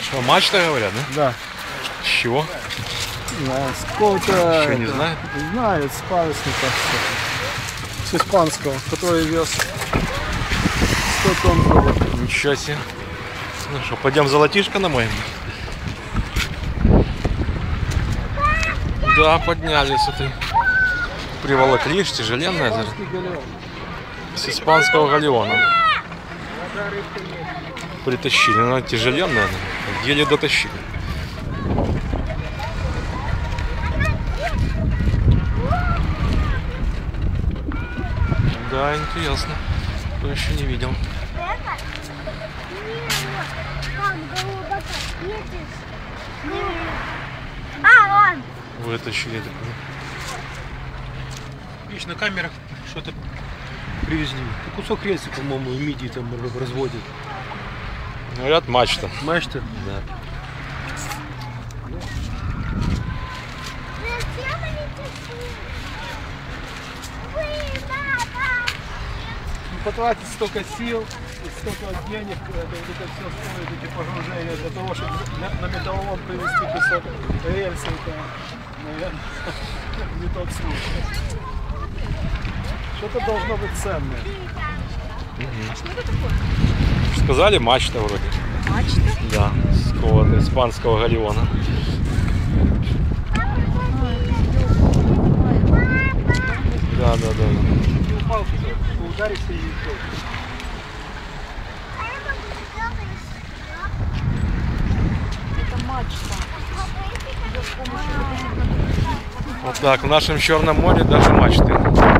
Что, мачта, говорят, да? Да. С чего? С какого-то... Еще не знаю. Не знаю, с парусника. С испанского, который вез 100 тонн золота. Ничего себе. Ну что, пойдем золотишко намоем? Да, поднялись этой. Приволокли, тяжеленная. Испанский галеон. С испанского галеона. Притащили, она тяжеленная, еле дотащили. Да, интересно. Кто еще не видел. Вытащили такую. Видишь, на камерах что-то привезли. Кусок рельсы, по-моему, мидии там разводят. Говорят, мачта. Мачта? Да. Потратить столько сил, столько денег, это все стоит, эти погружения, для того, чтобы на металлолом привезти кусок рельсы, это, наверное, не тот случай. Что-то должно быть ценное. А что это такое? Сказали, мачта вроде. Мачта? Да, с какого-то испанского галеона. Да. Не упал туда, ударишься и все. Это мачта. Вот так, в нашем Черном море даже мачты.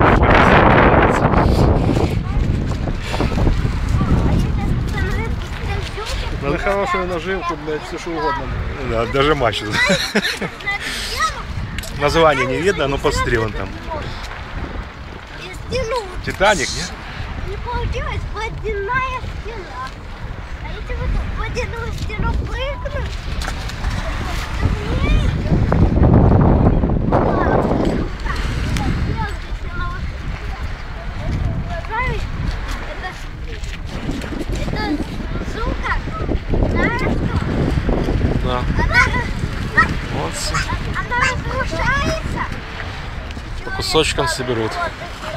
На хорошую наживку, блядь, все что угодно. Да, даже мачту. Название не видно, но посмотри вон там. Титаник, нет? Не получилось, водяная стена. А если вот в водяную стену прыгнуть, это сука, знаешь что? Да. Вот Она разрушается. по кусочкам соберут.